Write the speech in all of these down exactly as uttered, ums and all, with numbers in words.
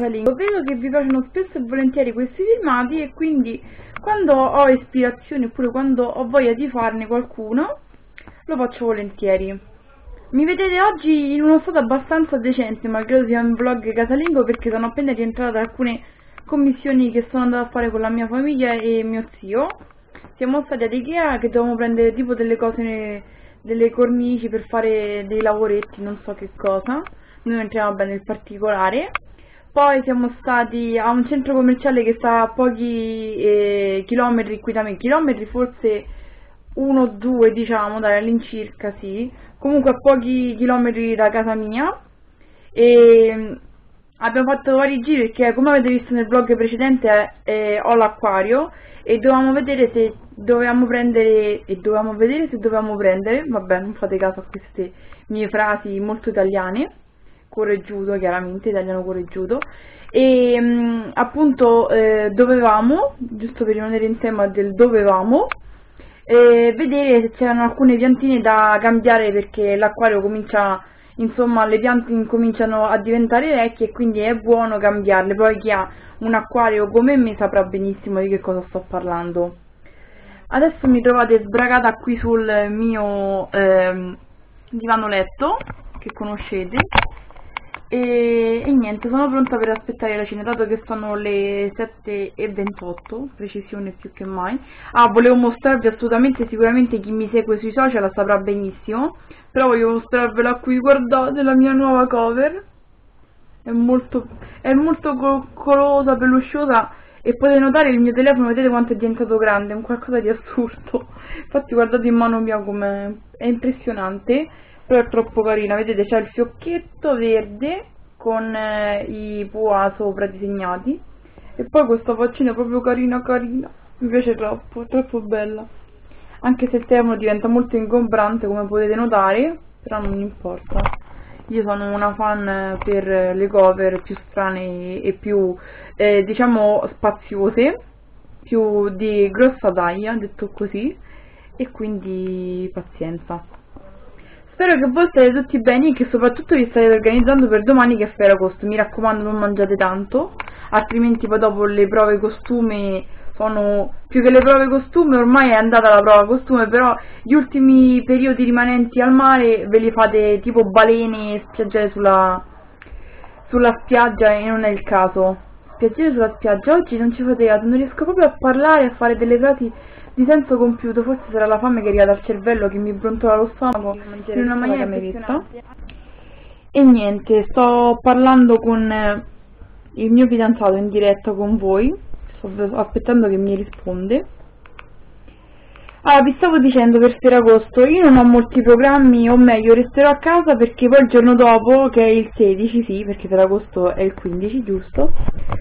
casalingo. Vedo che vi piacciono spesso e volentieri questi filmati e quindi quando ho ispirazione oppure quando ho voglia di farne qualcuno lo faccio volentieri. Mi vedete oggi in uno stato abbastanza decente malgrado sia un vlog casalingo, perché sono appena rientrata da alcune commissioni che sono andata a fare con la mia famiglia e mio zio. Siamo stati ad Ikea che dovevamo prendere tipo delle cose, delle cornici per fare dei lavoretti, non so che cosa, noi non entriamo bene nel particolare. Poi siamo stati a un centro commerciale che sta a pochi eh, chilometri qui da me, chilometri forse uno o due diciamo, dai, all'incirca, sì, comunque a pochi chilometri da casa mia. E abbiamo fatto vari giri perché, come avete visto nel vlog precedente, eh, ho l'acquario e dovevamo vedere se dovevamo prendere e dovevamo vedere se dovevamo prendere, vabbè, non fate caso a queste mie frasi molto italiane, correggiuto, chiaramente, italiano correggiuto. E mh, appunto eh, dovevamo, giusto per rimanere in tema del dovevamo, eh, vedere se c'erano alcune piantine da cambiare, perché l'acquario comincia, insomma, le piante incominciano a diventare vecchie e quindi è buono cambiarle. Poi chi ha un acquario come me saprà benissimo di che cosa sto parlando. Adesso mi trovate sbragata qui sul mio ehm, divano letto, che conoscete, e, e niente, sono pronta per aspettare la cena, dato che sono le sette e ventotto, precisione più che mai. Ah, volevo mostrarvi assolutamente, sicuramente chi mi segue sui social la saprà benissimo, però voglio mostrarvela qui, guardate la mia nuova cover, è molto, è molto coccolosa, pelusciosa, e potete notare il mio telefono, vedete quanto è diventato grande, è un qualcosa di assurdo. Infatti guardate in mano mia come è impressionante, però è troppo carina. Vedete, c'è il fiocchetto verde con eh, i pois sopra disegnati, e poi questa faccina proprio carina carina, mi piace troppo, è troppo bella, anche se il telefono diventa molto ingombrante come potete notare, però non importa. Io sono una fan per le cover più strane e più, eh, diciamo, spaziose, più di grossa taglia, detto così, e quindi pazienza. Spero che voi state tutti bene e che soprattutto vi state organizzando per domani, che è Ferragosto. Mi raccomando, non mangiate tanto, altrimenti poi dopo le prove costume sono più che le prove costume, ormai è andata la prova costume, però gli ultimi periodi rimanenti al mare ve li fate tipo balene, spiaggiare sulla, sulla spiaggia, e non è il caso. Spiaggiare sulla spiaggia, oggi non ci fate caso, non riesco proprio a parlare, a fare delle frasi di senso compiuto, forse sarà la fame che arriva dal cervello che mi brontola lo stomaco in una maniera impressionante. E niente, sto parlando con il mio fidanzato in diretta con voi, sto aspettando che mi risponde. Allora, vi stavo dicendo, per Ferragosto io non ho molti programmi, o meglio resterò a casa, perché poi il giorno dopo, che è il sedici, sì, perché Ferragosto è il quindici, giusto?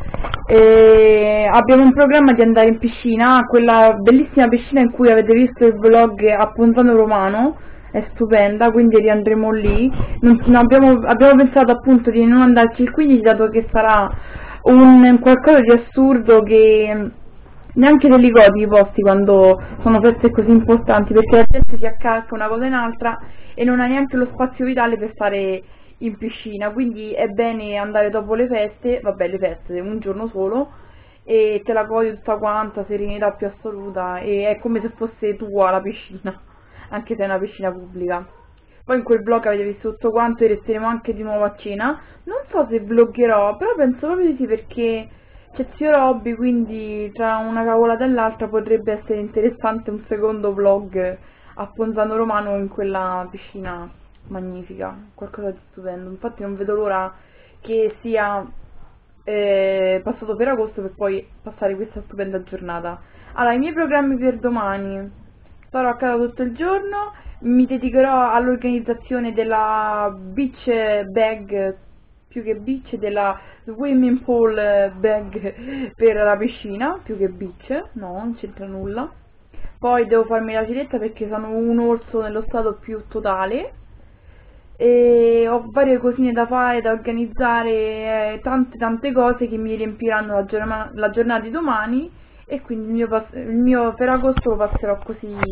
E abbiamo un programma di andare in piscina, quella bellissima piscina in cui avete visto il vlog a Ponzano Romano, è stupenda, quindi riandremo lì. Non, non abbiamo, abbiamo pensato appunto di non andarci il quindici, dato che sarà un qualcosa di assurdo, che neanche te li godi i posti quando sono feste così importanti, perché la gente si accalca una cosa in altra e non ha neanche lo spazio vitale per stare in piscina, quindi è bene andare dopo le feste, vabbè, le feste un giorno solo, e te la godi tutta quanta, serenità più assoluta, e è come se fosse tua la piscina, anche se è una piscina pubblica. Poi in quel vlog avete visto tutto quanto e resteremo anche di nuovo a cena, non so se vloggerò, però penso proprio di sì, perché c'è zio Robby, quindi tra una cavolata e l'altra potrebbe essere interessante un secondo vlog a Ponzano Romano in quella piscina magnifica, qualcosa di stupendo. Infatti non vedo l'ora che sia eh, passato Ferragosto per poi passare questa stupenda giornata. Allora, i miei programmi per domani: sarò a casa tutto il giorno, mi dedicherò all'organizzazione della beach bag, più che beach, della swimming pool bag per la piscina, più che beach, no, non c'entra nulla. Poi devo farmi la ciletta perché sono un orso nello stato più totale, e ho varie cosine da fare, da organizzare, eh, tante tante cose che mi riempiranno la, giorna la giornata di domani, e quindi il mio, il mio Ferragosto lo passerò così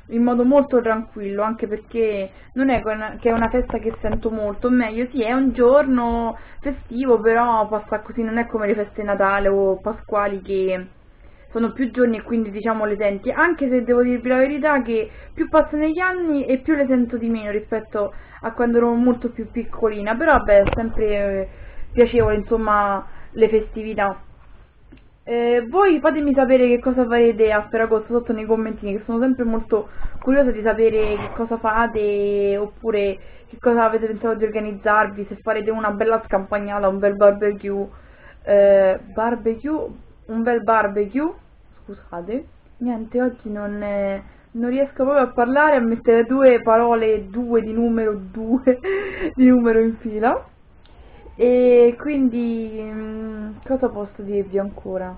in modo molto tranquillo, anche perché non è che è una festa che sento molto, o meglio sì, è un giorno festivo, però passa così, non è come le feste Natale o Pasquali che sono più giorni e quindi diciamo le senti, anche se devo dirvi la verità che più passano gli anni e più le sento di meno rispetto a quando ero molto più piccolina, però vabbè, è sempre eh, piacevole insomma le festività. Eh, voi fatemi sapere che cosa farete a Ferragosto sotto nei commentini, che sono sempre molto curiosa di sapere che cosa fate, oppure che cosa avete pensato di organizzarvi, se farete una bella scampagnata, un bel barbecue, eh, barbecue, un bel barbecue, scusate, niente, oggi non, eh, non riesco proprio a parlare, a mettere due parole, due di numero, due di numero in fila. E quindi mm, cosa posso dirvi ancora?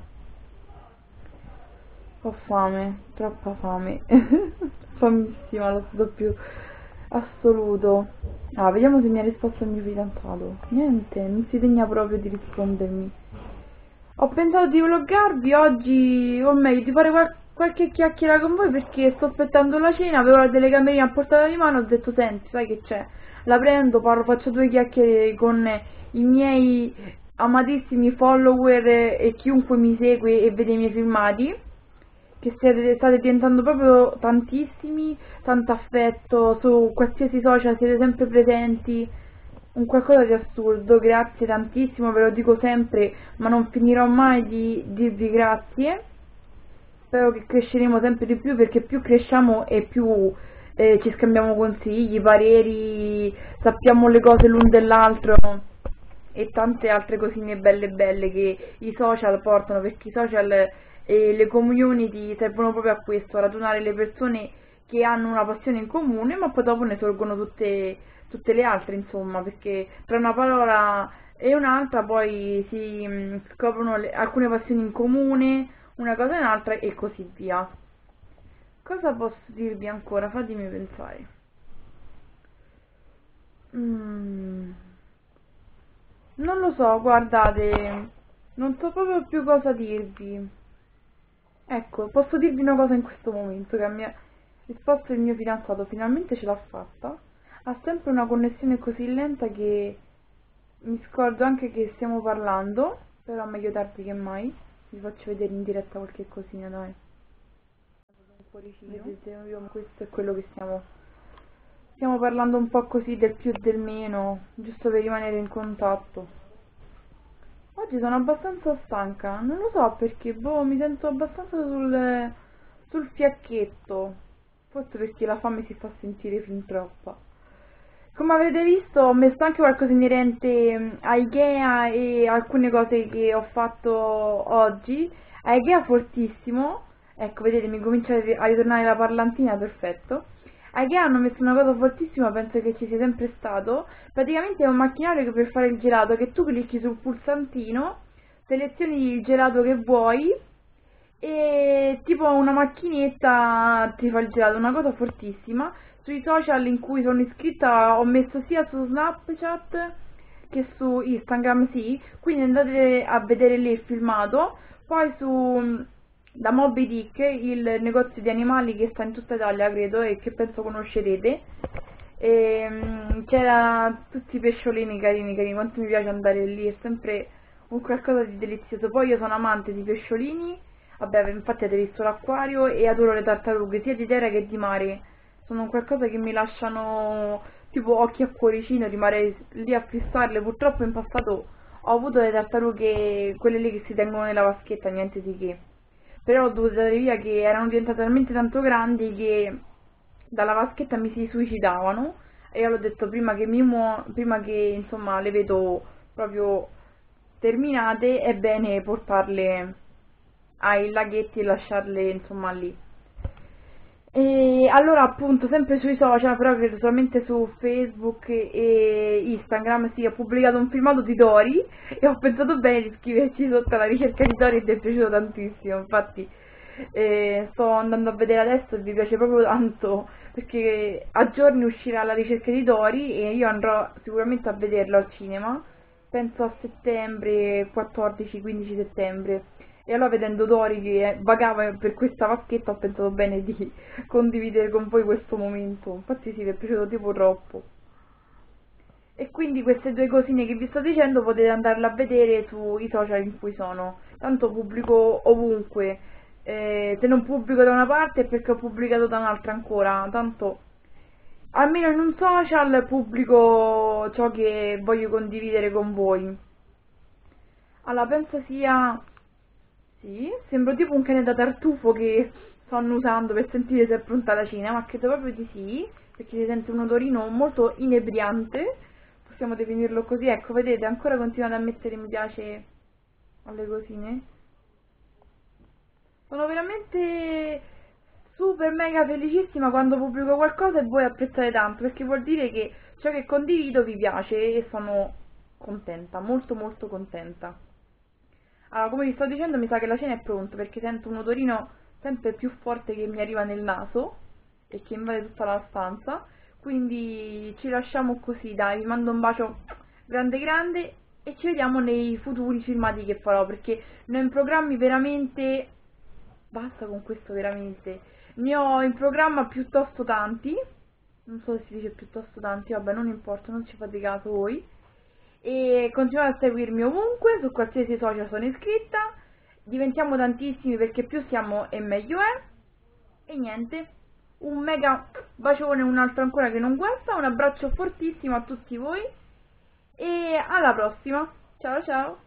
Ho fame, troppa fame, famissima, lo stato più assoluto. Ah, vediamo se mi ha risposto il mio fidanzato. Niente, non si degna proprio di rispondermi. Ho pensato di vloggarvi oggi, o meglio, di fare qual qualche chiacchiera con voi perché sto aspettando la cena, avevo la telecamerina a portata di mano, ho detto senti, sai che c'è? La prendo, parlo, faccio due chiacchiere con i miei amatissimi follower e chiunque mi segue e vede i miei filmati, che siete, state diventando proprio tantissimi, tanto affetto, su qualsiasi social siete sempre presenti, un qualcosa di assurdo, grazie tantissimo, ve lo dico sempre, ma non finirò mai di dirvi grazie. Spero che cresceremo sempre di più perché più cresciamo e più eh, ci scambiamo consigli, pareri, sappiamo le cose l'un dell'altro e tante altre cosine belle belle che i social portano, perché i social e le community servono proprio a questo, a radunare le persone che hanno una passione in comune, ma poi dopo ne sorgono tutte, tutte le altre, insomma, perché tra una parola e un'altra poi si mh, scoprono le, alcune passioni in comune, una cosa e un'altra e così via. Cosa posso dirvi ancora? Fatemi pensare. Mm. Non lo so, guardate, non so proprio più cosa dirvi. Ecco, posso dirvi una cosa in questo momento, che mi ha risposto il mio fidanzato, finalmente ce l'ha fatta. Ha sempre una connessione così lenta che mi scordo anche che stiamo parlando, però meglio tardi che mai. Vi faccio vedere in diretta qualche cosina, dai. Un cuoricino. Vedete, io, questo è quello che stiamo... Stiamo parlando un po' così del più e del meno, giusto per rimanere in contatto. Oggi sono abbastanza stanca, non lo so perché, boh, mi sento abbastanza sul, sul fiacchetto. Forse perché la fame si fa sentire fin troppa. Come avete visto ho messo anche qualcosa inerente a Ikea e alcune cose che ho fatto oggi. A Ikea fortissimo, ecco vedete mi comincia a ritornare la parlantina, perfetto. A Ikea hanno messo una cosa fortissima, penso che ci sia sempre stato. Praticamente è un macchinario che per fare il gelato, che tu clicchi sul pulsantino, selezioni il gelato che vuoi e tipo una macchinetta ti fa il gelato, una cosa fortissima. Sui social in cui sono iscritta ho messo sia su Snapchat che su Instagram, sì, quindi andate a vedere lì il filmato. Poi su da Moby Dick, il negozio di animali che sta in tutta Italia credo e che penso conoscerete, c'era tutti i pesciolini carini carini, quanto mi piace andare lì, è sempre un qualcosa di delizioso. Poi io sono amante di pesciolini, vabbè infatti avete visto l'acquario, e adoro le tartarughe sia di terra che di mare, sono un qualcosa che mi lasciano tipo occhi a cuoricino, rimarrei lì a fissarle. Purtroppo in passato ho avuto le tartarughe, quelle lì che si tengono nella vaschetta, niente di che, però ho dovuto dare via che erano diventate talmente tanto grandi che dalla vaschetta mi si suicidavano e io l'ho detto prima che mi muo prima che insomma le vedo proprio terminate è bene portarle ai laghetti e lasciarle insomma lì. E allora appunto sempre sui social, però credo solamente su Facebook e Instagram, sì, ho pubblicato un filmato di Dory e ho pensato bene di scriverci sotto la ricerca di Dory ed è piaciuto tantissimo, infatti eh, sto andando a vedere adesso e vi piace proprio tanto perché a giorni uscirà la ricerca di Dory e io andrò sicuramente a vederlo al cinema, penso a settembre, quattordici quindici settembre, E allora vedendo Dori che vagava per questa vaschetta ho pensato bene di condividere con voi questo momento. Infatti sì, vi è piaciuto tipo troppo. E quindi queste due cosine che vi sto dicendo potete andarle a vedere sui social in cui sono. Tanto pubblico ovunque. Eh, se non pubblico da una parte è perché ho pubblicato da un'altra ancora. Tanto almeno in un social pubblico ciò che voglio condividere con voi. Allora, penso sia... Sì, sembro tipo un cane da tartufo che sto annusando per sentire se è pronta la cena, ma credo proprio di sì, perché si sente un odorino molto inebriante, possiamo definirlo così. Ecco, vedete, ancora continuate a mettere mi piace alle cosine. Sono veramente super mega felicissima quando pubblico qualcosa e voi apprezzate tanto, perché vuol dire che ciò che condivido vi piace e sono contenta, molto molto contenta. Allora, come vi sto dicendo, mi sa che la cena è pronta perché sento un odorino sempre più forte che mi arriva nel naso e che invade tutta la stanza. Quindi ci lasciamo così, dai, vi mando un bacio grande grande e ci vediamo nei futuri filmati che farò, perché ne ho in programmi veramente... Basta con questo veramente. Ne ho in programma piuttosto tanti. Non so se si dice piuttosto tanti, vabbè, non importa, non ci fate caso voi. E continuate a seguirmi ovunque, su qualsiasi social sono iscritta, diventiamo tantissimi perché più siamo e meglio è. E niente, un mega bacione, un altro ancora che non guasta, un abbraccio fortissimo a tutti voi e alla prossima, ciao ciao!